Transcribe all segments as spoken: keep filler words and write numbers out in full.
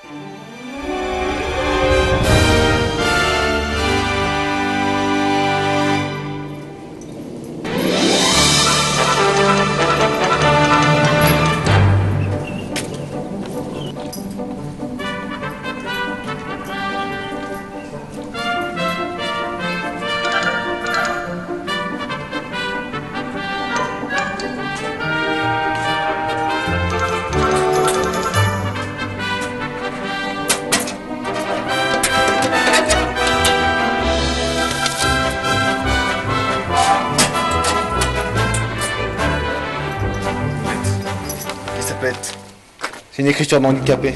C'est une écriture d'handicapé.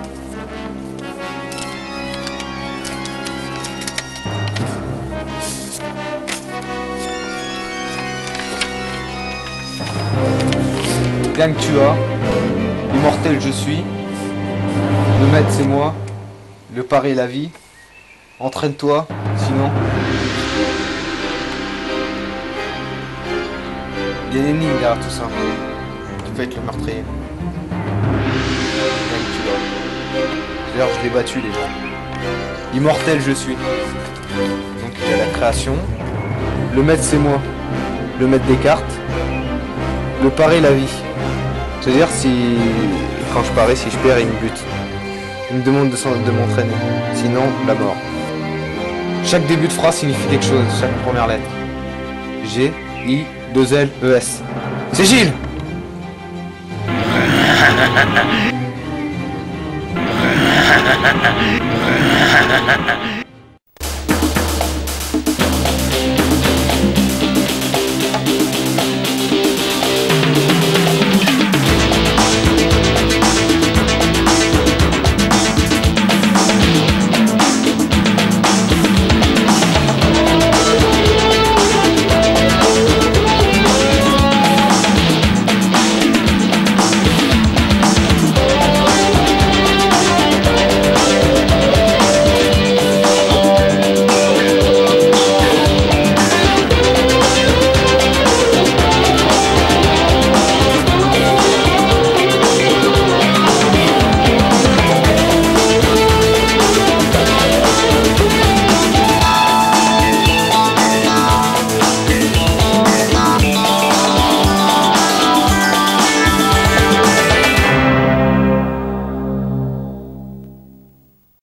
Bien que tu as, immortel je suis, le maître c'est moi, le pari est la vie, entraîne-toi, sinon... Il y a des énigmes derrière tout ça. Tu peux être le meurtrier. D'ailleurs je l'ai battu déjà. Immortel je suis. Donc il y a la création. Le maître c'est moi. Le maître des cartes. Le pari la vie. C'est-à-dire si quand je parie, si je perds, il me bute. Il me demande de, de m'entraîner. Sinon, la mort. Chaque début de phrase signifie quelque chose, chaque première lettre. G, I, deux L, E, S. C'est Gilles! Ha ha ha ha ha!